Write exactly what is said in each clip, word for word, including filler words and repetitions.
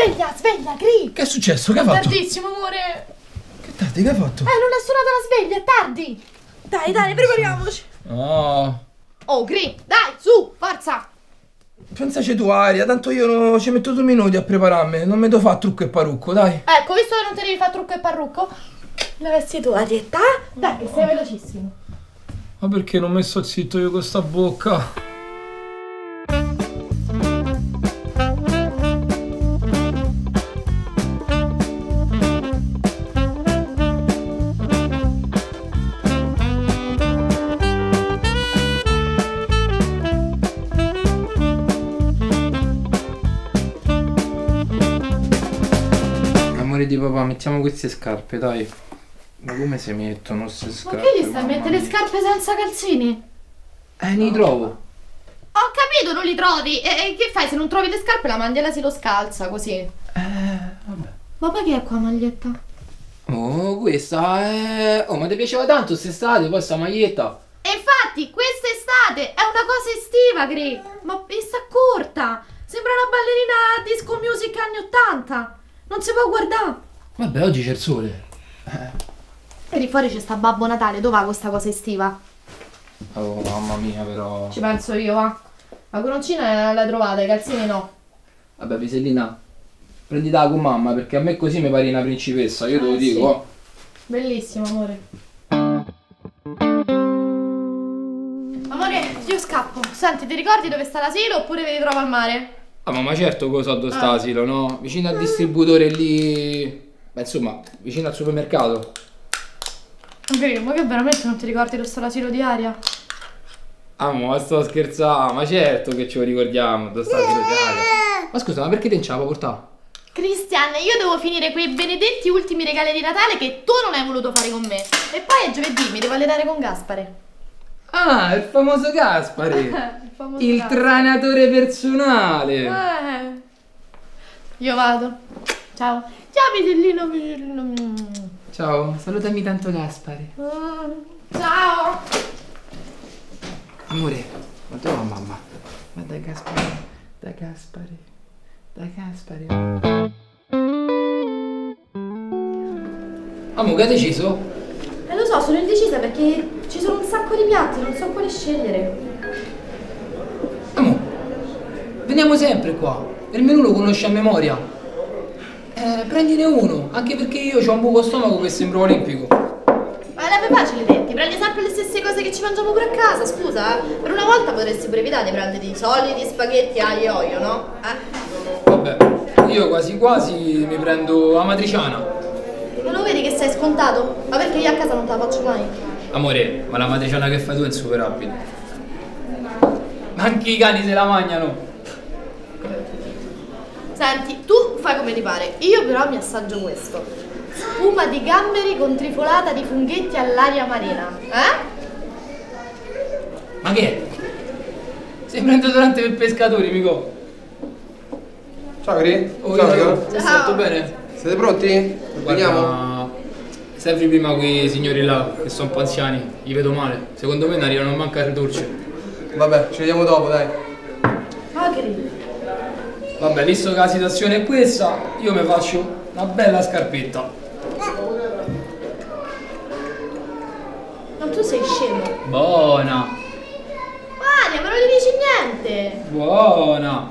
Sveglia, sveglia, Gri! Che è successo? Che hai fatto? Tardissimo, amore! Che tardi, che hai fatto? Eh, non è suonata la sveglia, è tardi! Dai, dai, prepariamoci! No! Oh, Gri, dai, su, forza! Pensaci tu, Aria, tanto io no, ci metto due minuti a prepararmi, non mi devo fare trucco e parrucco, dai! Ecco, visto che non te devi fare trucco e parrucco, la vesti tu, Arietta? Dai, che sei velocissimo! Ma perché non mi sto zitto io con sta bocca? Amore di papà, mettiamo queste scarpe, dai. Ma come si mettono queste scarpe? Ma che gli stai a mettere le scarpe senza calzini? Eh, ne trovo. Ho capito, non li trovi. E, e che fai? Se non trovi le scarpe la maglietta si lo scalza così. Eh, vabbè. Ma poi che è qua maglietta? Oh, questa è... Oh, ma ti piaceva tanto quest'estate, poi sta maglietta? E infatti, quest'estate è una cosa estiva, Gri. Ma sta corta. Sembra una ballerina disco music anni ottanta. Non si può guardare. Vabbè, oggi c'è il sole. Eh. E lì fuori c'è sta Babbo Natale. Dov'è questa cosa estiva? Oh, mamma mia, però... Ci penso io, va. La coroncina l'hai trovata, i calzini no. Vabbè, Pisellina, prendila con mamma, perché a me così mi pare una principessa, io te lo Eh, dico. sì. Bellissimo, amore. Amore, io scappo. Senti, ti ricordi dove sta l'asilo oppure vi ritrovo al mare? Ah, ma, ma certo cosa so dove sta l'asilo, no? Vicino al distributore lì... Beh, insomma, vicino al supermercato. Ok, ma che veramente non ti ricordi dove sta l'asilo di Aria? Ah, ma sto scherzando, ma certo che ce lo ricordiamo, dove sta l'asilo di Aria. Ma scusa, ma perché te non ce la puoi portare? Cristian, io devo finire quei benedetti ultimi regali di Natale che tu non hai voluto fare con me. E poi è giovedì, mi devo allenare con Gaspare. Ah, il famoso Gaspare! il famoso il Gaspare. tranatore personale! Eh. Io vado. Ciao. Ciao, Pisellino, Pisellino. Ciao, salutami tanto Gaspare. Mm, ciao. Amore, ma dove va mamma? Ma da Gaspare, da Gaspare, da Gaspare. Amo, che hai deciso? Eh, lo so, sono indecisa perché ci sono un sacco di piatti, non so quale scegliere. Amo, veniamo sempre qua. Il menù lo conosci a memoria. Eh, prendine uno, anche perché io ho un buco stomaco che sembra olimpico. Ma è facile, Detti, prendi sempre le stesse cose che ci mangiamo pure a casa, scusa, eh? Per una volta potresti pure evitare di prendere i soliti spaghetti aglio e olio, no? Eh? Vabbè, io quasi quasi mi prendo la matriciana. Non lo vedi che sei scontato? Ma perché io a casa non te la faccio mai? Amore, ma la matriciana che fai tu è insuperabile. Ma anche i cani se la mangiano. Senti, tu fai come ti pare, io però mi assaggio questo. Spuma di gamberi con trifolata di funghetti all'aria marina, eh? Ma che è? Sembra un deodorante per pescatori, mico. Ciao Gri, Oh, ciao, io, raga. ciao. Tutto bene? Siete pronti? Veniamo? Guarda, servi prima quei signori là, che sono un po' anziani, gli vedo male. Secondo me non arrivano a mancare il dolce. Vabbè, ci vediamo dopo, dai. Ma che Vabbè, visto che la situazione è questa, io mi faccio una bella scarpetta. Ma tu sei scemo. Buona, Maria, ma non gli dici niente. buona.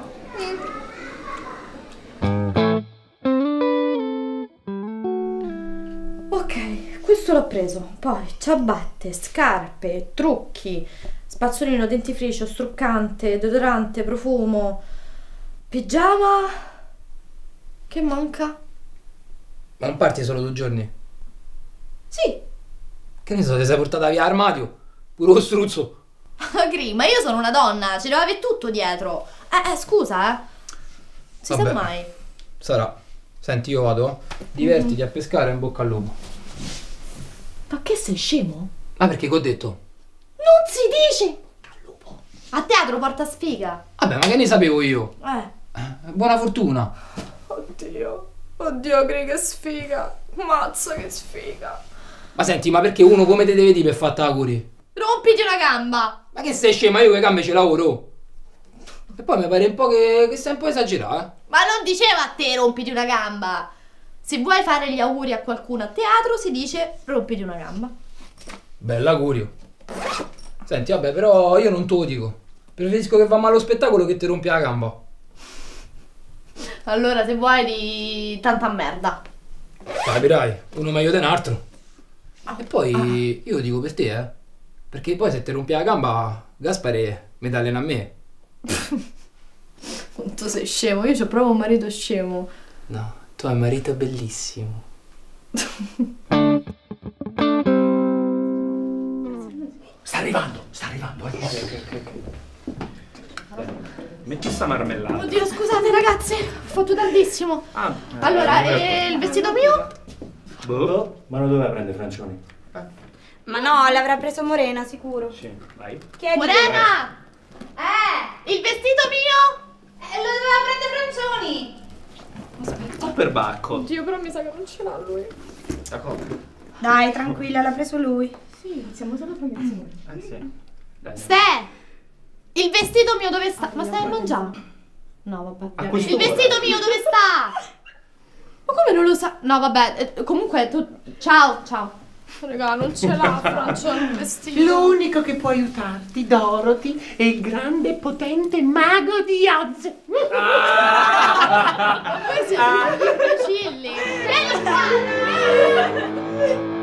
Ok, questo l'ho preso. Poi ciabatte, scarpe, trucchi, spazzolino, dentifricio, struccante, deodorante, profumo, pigiama. Che manca? Ma non parti solo due giorni? Sì. Che ne so, ti sei portata via l'armadio? Pure lo struzzo. Gri, ma io sono una donna, ci deve avere tutto dietro. Eh, eh, scusa, eh. Si Vabbè. sa mai. Sarà. Senti, io vado. Divertiti a pescare e in bocca al lupo. Ma che sei scemo? Ma perché che ho detto? Non si dice! Al lupo. A teatro porta sfiga. Vabbè, ma che ne sapevo io? Eh. Eh, buona fortuna. Oddio. Oddio, Gri, che sfiga. Mazza, che sfiga. Ma senti, ma perché uno come te deve dire per fatta la curi? Rompiti una gamba. Ma che sei scema? Io che gambe ce lavoro. E poi mi pare un po' che, che stai un po' esagerato, eh? Ma non diceva a te rompiti una gamba. Se vuoi fare gli auguri a qualcuno a teatro si dice rompiti una gamba. Bell'augurio. Senti, vabbè, però io non te lo dico. Preferisco che va male lo spettacolo che ti rompi la gamba. Allora se vuoi di tanta merda. Capirai, uno meglio di un altro. E poi io lo dico per te, eh. Perché poi se ti rompi la gamba, Gaspare mi dà a me. Tu sei scemo, io c'ho proprio un marito scemo. No, tu hai un marito bellissimo. Sta arrivando, sta arrivando, eh. Ok, ok, ok. Metti sta marmellata. Oddio, scusate ragazzi, ho fatto tardissimo. Ah, Allora, eh, e il vestito mio? Boh, ma lo doveva prendere Francioni? Ma no, l'avrà preso Morena, sicuro. Sì, vai. Chiedi. Morena! Eh, il vestito mio? Eh, lo doveva prendere Francioni. Sto per bacco. Oddio, però mi sa che non ce l'ha lui. Dai, tranquilla, l'ha preso lui. Sì, siamo solo promezzoni. Eh sì. Dai. Ste! Il vestito mio dove sta? Ma stai a mangiare? No, vabbè. A Il quest'ora? vestito mio dove sta? Ma come non lo sa? No, vabbè, eh, comunque tu... Ciao, ciao. Raga, non ce l'ha Francia il vestito. L'unico che può aiutarti, Dorothy, è il grande e potente mago di Oz. Ma voi siete imbecilli. Vieni qua!